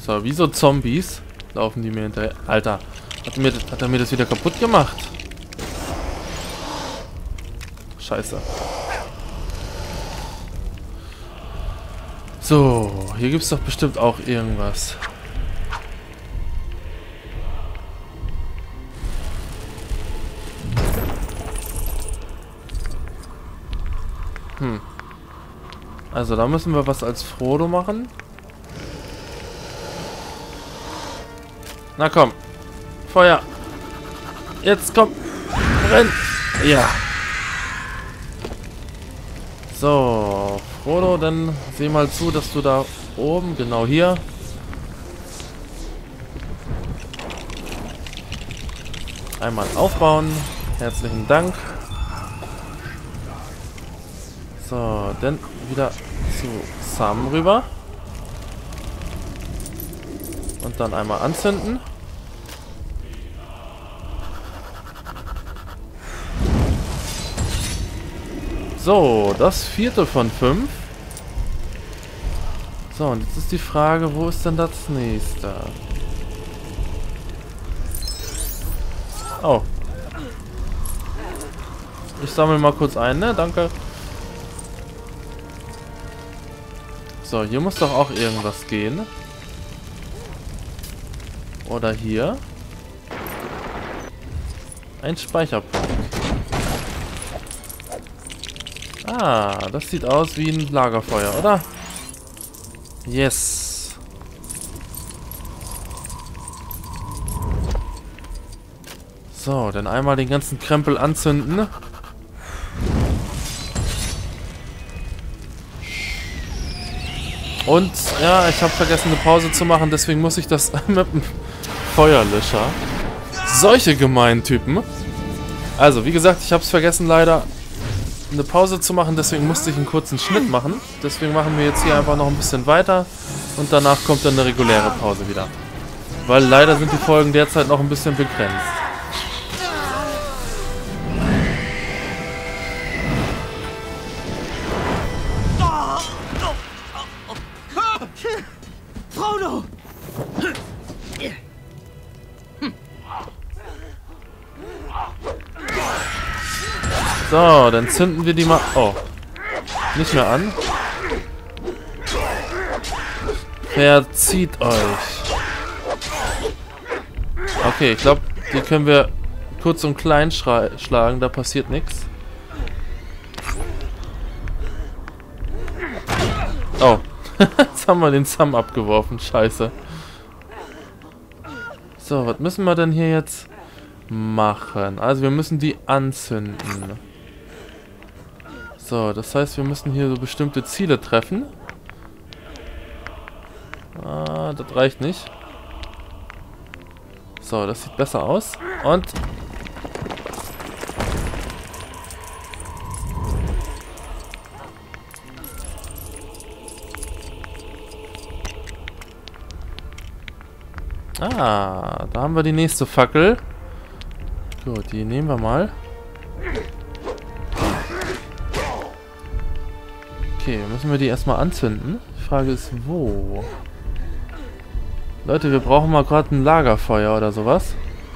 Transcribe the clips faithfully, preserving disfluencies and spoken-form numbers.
So, wie so Zombies laufen die mir hinterher. Alter, hat er mir, hat er mir das wieder kaputt gemacht? Scheiße. So, hier gibt es doch bestimmt auch irgendwas. Hm. Also da müssen wir was als Frodo machen. Na komm. Feuer. Jetzt komm. Renn. Ja. So. Frodo, dann sieh mal zu, dass du da oben, genau hier. Einmal aufbauen. Herzlichen Dank. So, dann wieder zu Sam rüber. Und dann einmal anzünden. So, das vierte von fünf. So, und jetzt ist die Frage, wo ist denn das nächste? Oh. Ich sammle mal kurz ein, ne? Danke. So, hier muss doch auch irgendwas gehen. Oder hier. Ein Speicherpunkt. Ah, das sieht aus wie ein Lagerfeuer, oder? Yes. So, dann einmal den ganzen Krempel anzünden. Und, ja, ich habe vergessen eine Pause zu machen, deswegen muss ich das mit dem Feuerlöscher. Solche gemeinen Typen. Also, wie gesagt, ich habe es vergessen leider eine Pause zu machen, deswegen musste ich einen kurzen Schnitt machen. Deswegen machen wir jetzt hier einfach noch ein bisschen weiter und danach kommt dann eine reguläre Pause wieder. Weil leider sind die Folgen derzeit noch ein bisschen begrenzt. Frodo! So, dann zünden wir die mal... Oh. Nicht mehr an. Verzieht euch. Okay, ich glaube, die können wir kurz und klein schlagen. Da passiert nichts. Oh. Jetzt haben wir den Sam abgeworfen. Scheiße. So, was müssen wir denn hier jetzt machen? Also, wir müssen die anzünden. So, das heißt, wir müssen hier so bestimmte Ziele treffen. Ah, das reicht nicht. So, das sieht besser aus. Und... Ah, da haben wir die nächste Fackel. Gut, die nehmen wir mal. Okay, müssen wir die erstmal anzünden? Die Frage ist, wo? Leute, wir brauchen mal gerade ein Lagerfeuer oder sowas.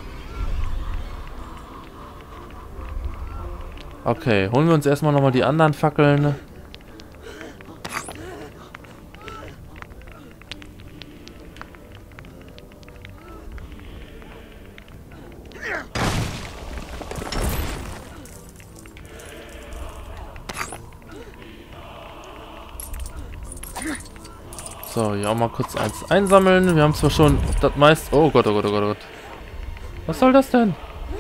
Okay, holen wir uns erstmal nochmal die anderen Fackeln. So, hier auch mal kurz eins einsammeln. Wir haben zwar schon das meiste... Oh Gott, oh Gott, oh Gott, oh Gott. Was soll das denn?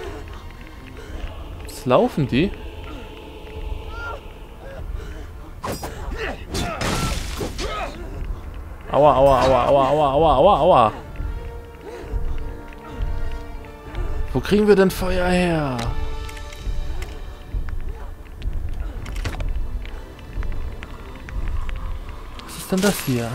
Was laufen die? Aua, aua, aua, aua, aua, aua, aua, aua. Wo kriegen wir denn Feuer her? Was ist denn das hier?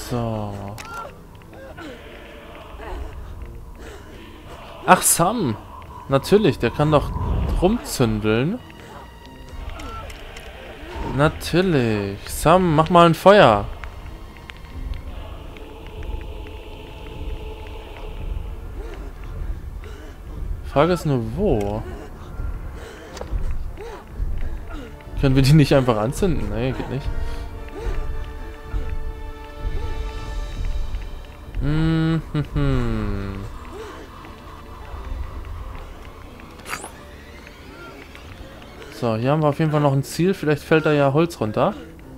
So. Ach, Sam. Natürlich, der kann doch rumzündeln. Natürlich. Sam, mach mal ein Feuer. Frage ist nur, wo? Können wir die nicht einfach anzünden? Nee, geht nicht. Hm, hm, hm. So, hier haben wir auf jeden Fall noch ein Ziel. Vielleicht fällt da ja Holz runter.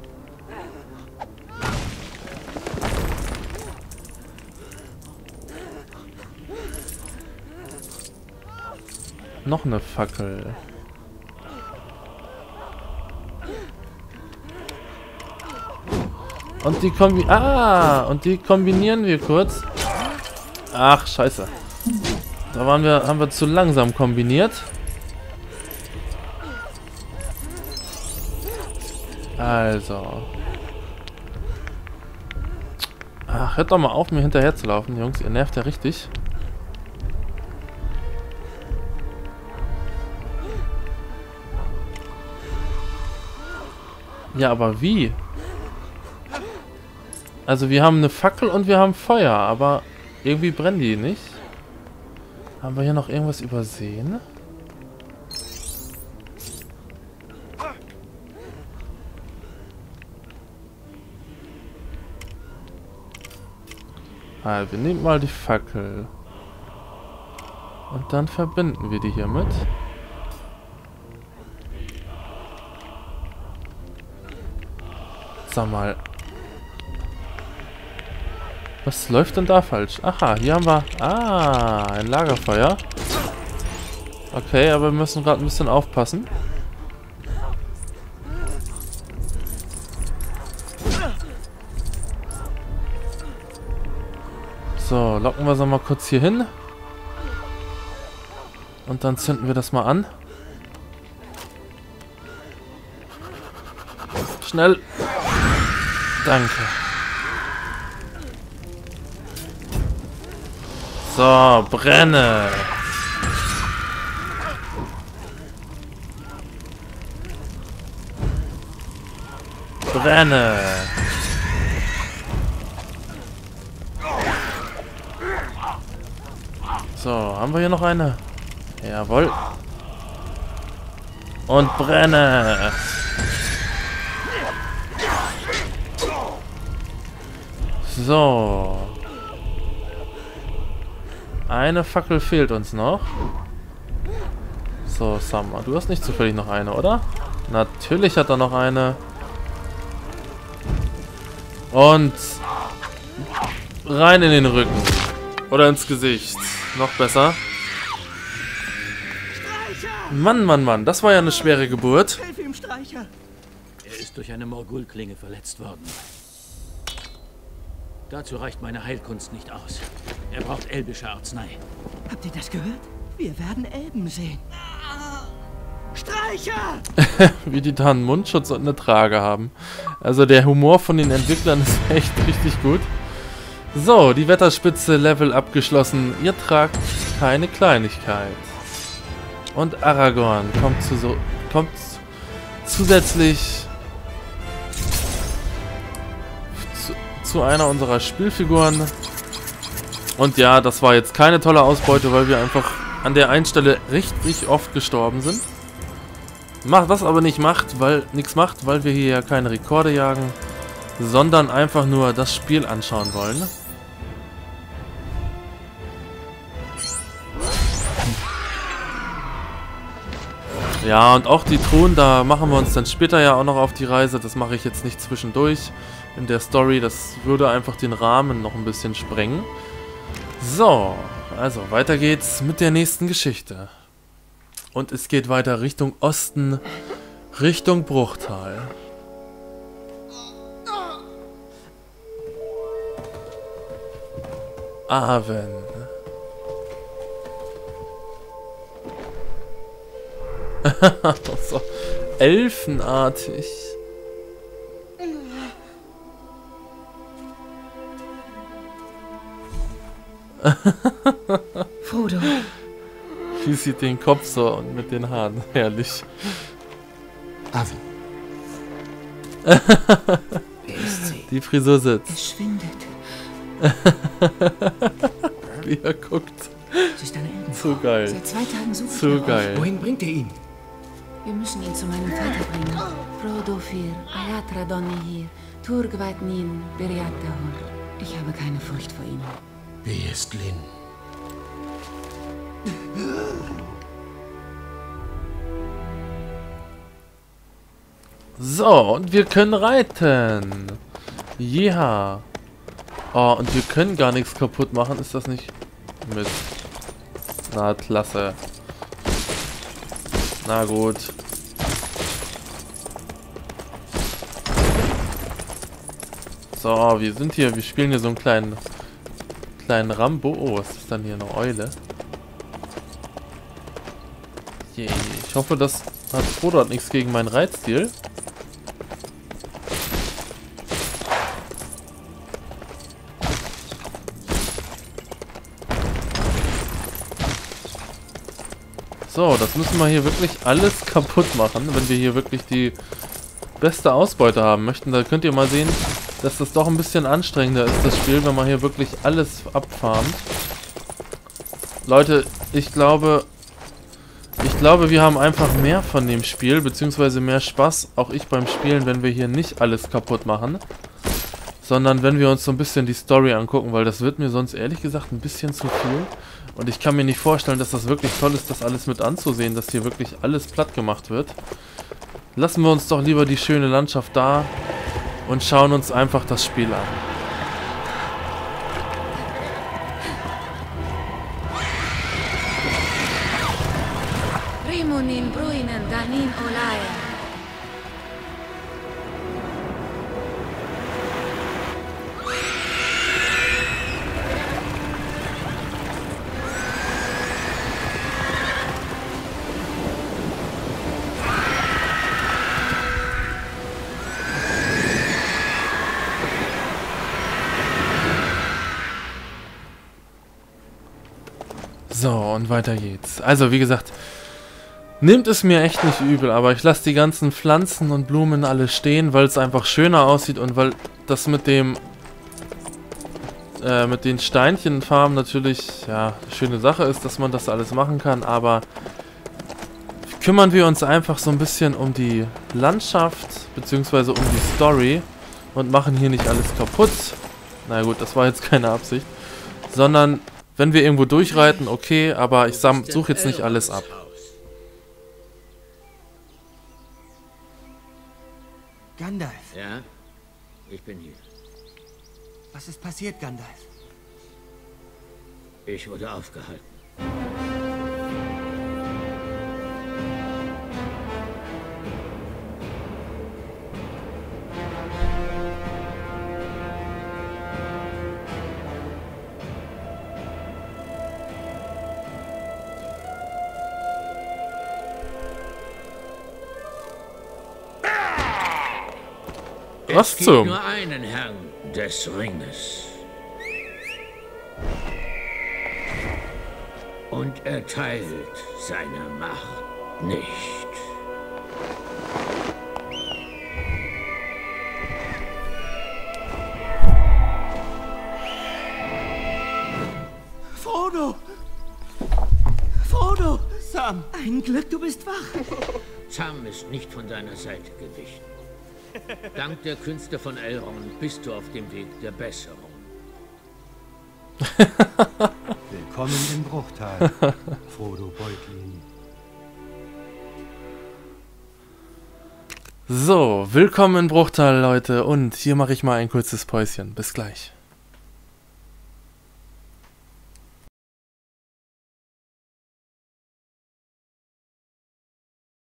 Noch eine Fackel. Und die kombi... Ah! Und die kombinieren wir kurz. Ach, scheiße. Da waren wir, haben wir zu langsam kombiniert. Also. Ach, hört doch mal auf, mir hinterher zu laufen, Jungs. Ihr nervt ja richtig. Ja, aber wie? Also wir haben eine Fackel und wir haben Feuer, aber irgendwie brennen die nicht. Haben wir hier noch irgendwas übersehen? Ah, wir nehmen mal die Fackel. Und dann verbinden wir die hiermit. Sag mal. Was läuft denn da falsch? Aha, hier haben wir... Ah, ein Lagerfeuer. Okay, aber wir müssen gerade ein bisschen aufpassen. So, locken wir es mal kurz hier hin. Und dann zünden wir das mal an. Schnell. Danke. So, brenne. Brenne. So, haben wir hier noch eine? Jawohl. Und brenne. So. Eine Fackel fehlt uns noch. So, Sam, du hast nicht zufällig noch eine, oder? Natürlich hat er noch eine. Und rein in den Rücken. Oder ins Gesicht. Noch besser. Mann, Mann, Mann, das war ja eine schwere Geburt. Hilf ihm, Streicher. Er ist durch eine Morgul-Klinge verletzt worden. Dazu reicht meine Heilkunst nicht aus. Er braucht elbische Arznei. Habt ihr das gehört? Wir werden Elben sehen. Streicher! Wie die da einen Mundschutz und eine Trage haben. Also der Humor von den Entwicklern ist echt richtig gut. So, die Wetterspitze Level abgeschlossen. Ihr tragt keine Kleinigkeit. Und Aragorn kommt zu so kommt zusätzlich zu, zu einer unserer Spielfiguren. Und ja, das war jetzt keine tolle Ausbeute, weil wir einfach an der einen Stelle richtig oft gestorben sind. Macht das aber nicht macht, weil nichts macht, weil wir hier ja keine Rekorde jagen, sondern einfach nur das Spiel anschauen wollen. Ja, und auch die Truhen, da machen wir uns dann später ja auch noch auf die Reise. Das mache ich jetzt nicht zwischendurch in der Story. Das würde einfach den Rahmen noch ein bisschen sprengen. So, also weiter geht's mit der nächsten Geschichte. Und es geht weiter Richtung Osten, Richtung Bruchtal. Arwen. So elfenartig. Frodo. Wie sieht den Kopf so und mit den Haaren? Herrlich. Arwen. Wer ist sie? Die Frisur sitzt. Es schwindet. Wie er guckt. Sie ist eine Elben. Zu geil. Seit zwei Tagen suche ich Zu nach euch. geil. Wohin bringt ihr ihn? Wir müssen ihn zu meinem Vater bringen. Frodo Fir, Ayatra Donni hier, Turgwait Nin, Beriatahor. Ich habe keine Furcht vor ihm. Wie ist Lin? So, und wir können reiten. Ja. Oh, und wir können gar nichts kaputt machen. Ist das nicht... Mist. Na, klasse. Na gut. So, wir sind hier, wir spielen hier so einen kleinen kleinen Rambo. Oh, was ist dann hier, eine Eule? Je, ich hoffe, das hat Frodo hat nichts gegen meinen Reitstil. So, das müssen wir hier wirklich alles kaputt machen, wenn wir hier wirklich die beste Ausbeute haben möchten. Da könnt ihr mal sehen, dass das doch ein bisschen anstrengender ist, das Spiel, wenn man hier wirklich alles abfarmt. Leute, ich glaube, ich glaube, wir haben einfach mehr von dem Spiel, beziehungsweise mehr Spaß, auch ich beim Spielen, wenn wir hier nicht alles kaputt machen, sondern wenn wir uns so ein bisschen die Story angucken, weil das wird mir sonst ehrlich gesagt ein bisschen zu viel. Und ich kann mir nicht vorstellen, dass das wirklich toll ist, das alles mit anzusehen, dass hier wirklich alles platt gemacht wird. Lassen wir uns doch lieber die schöne Landschaft da und schauen uns einfach das Spiel an. Rimunin Bruinen Danin Olaya. So, und weiter geht's. Also, wie gesagt, nimmt es mir echt nicht übel, aber ich lasse die ganzen Pflanzen und Blumen alle stehen, weil es einfach schöner aussieht und weil das mit dem äh, mit den Steinchenfarmen natürlich, ja, eine schöne Sache ist, dass man das alles machen kann, aber kümmern wir uns einfach so ein bisschen um die Landschaft, beziehungsweise um die Story und machen hier nicht alles kaputt. Na gut, das war jetzt keine Absicht, sondern wenn wir irgendwo durchreiten, okay, aber ich suche jetzt nicht alles ab. Gandalf. Ja, ich bin hier. Was ist passiert, Gandalf? Ich wurde aufgehalten. Was es gibt zum? nur einen Herrn des Ringes. Und er teilt seine Macht nicht. Frodo! Frodo! Sam! Ein Glück, du bist wach. Sam ist nicht von deiner Seite gewichen. Dank der Künste von Elrond bist du auf dem Weg der Besserung. Willkommen im Bruchtal, Frodo Beutlin. So, willkommen in Bruchtal, Leute. Und hier mache ich mal ein kurzes Päuschen. Bis gleich.